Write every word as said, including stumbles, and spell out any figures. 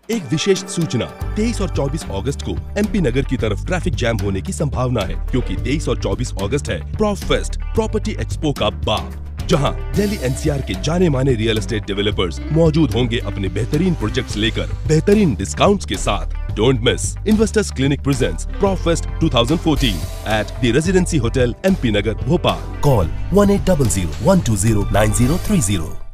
एक विशेष सूचना, तेईस और चौबीस अगस्त को एमपी नगर की तरफ ट्रैफिक जैम होने की संभावना है, क्योंकि तेईस और चौबीस अगस्त है प्रॉप फेस्ट प्रॉपर्टी एक्सपो का बाप, जहां दिल्ली एनसीआर के जाने माने रियल एस्टेट डेवलपर्स मौजूद होंगे अपने बेहतरीन प्रोजेक्ट्स लेकर बेहतरीन डिस्काउंट्स के साथ। Don't miss investors clinic presents prop fest twenty fourteen at the Residency Hotel, M P Nagar, Bhopal. Call one eight zero zero one two zero nine zero three zero.